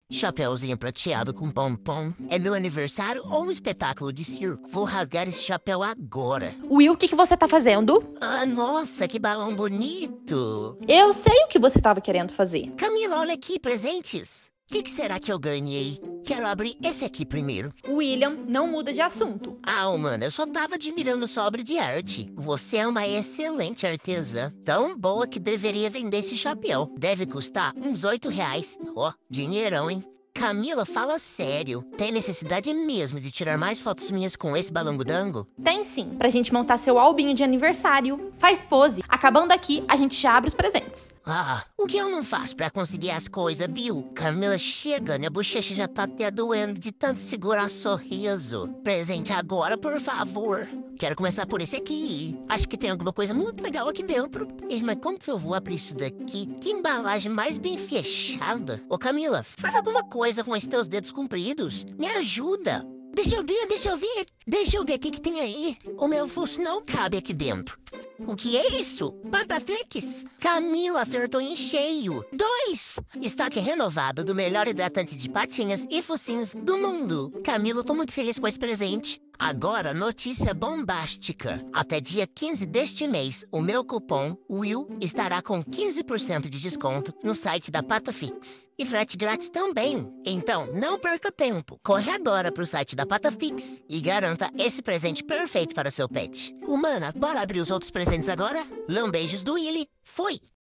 Chapeuzinho prateado com pompom. É meu aniversário ou um espetáculo de circo? Vou rasgar esse chapéu agora. Will, o que você tá fazendo? Ah, nossa, que balão bonito. Eu sei o que você tava querendo fazer. Camila, olha aqui, presentes. O que será que eu ganhei? Quero abrir esse aqui primeiro. William, não muda de assunto. Ah, mano, eu só tava admirando sua obra de arte. Você é uma excelente artesã. Tão boa que deveria vender esse chapéu. Deve custar uns R$ 8. Ó, dinheirão, hein? Camila, fala sério. Tem necessidade mesmo de tirar mais fotos minhas com esse balanguddango? Tem sim, pra gente montar seu albinho de aniversário. Faz pose. Acabando aqui, a gente já abre os presentes. Ah, o que eu não faço pra conseguir as coisas, viu? Camila, chega, minha bochecha já tá até doendo de tanto segurar sorriso. Presente agora, por favor. Quero começar por esse aqui. Acho que tem alguma coisa muito legal aqui dentro. Mas como que eu vou abrir isso daqui? Que embalagem mais bem fechada. Ô Camila, faz alguma coisa com esses teus dedos compridos. Me ajuda. Deixa eu ver, deixa eu ver. Deixa eu ver o que tem aí. O meu fuso não cabe aqui dentro. O que é isso? Pataflex? Camila acertou em cheio. 2. Estoque renovado do melhor hidratante de patinhas e focinhos do mundo. Camila, tô muito feliz com esse presente. Agora, notícia bombástica. Até dia 15 deste mês, o meu cupom WILL estará com 15% de desconto no site da Patafix. E frete grátis também. Então, não perca tempo. Corre agora pro site da Patafix e garanta esse presente perfeito para seu pet. Humana, bora abrir os outros presentes agora? Lambeijos do Willy. Fui!